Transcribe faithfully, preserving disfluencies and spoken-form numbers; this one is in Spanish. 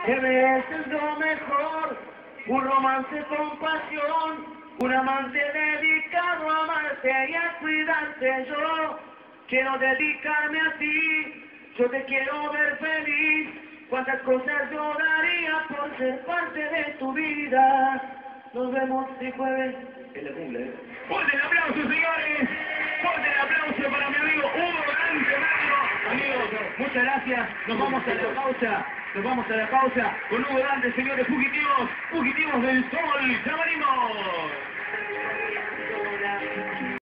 que mereces lo mejor, un romance con pasión, un amante dedicado a amarte y a cuidarte. Yo quiero dedicarme a ti, yo te quiero ver feliz, cuántas cosas yo daría por ser parte de tu vida. Nos vemos el jueves en la cumbre. ¿eh? ¡Fuerte el aplauso, señores! ¡Fuerte el aplauso para mi amigo Hugo Grande, Mario! Amigos, muchas gracias. Nos vamos a la pausa. Nos vamos a la pausa con Hugo Grande, señores fugitivos. Fugitivos del sol. ¡Ya venimos!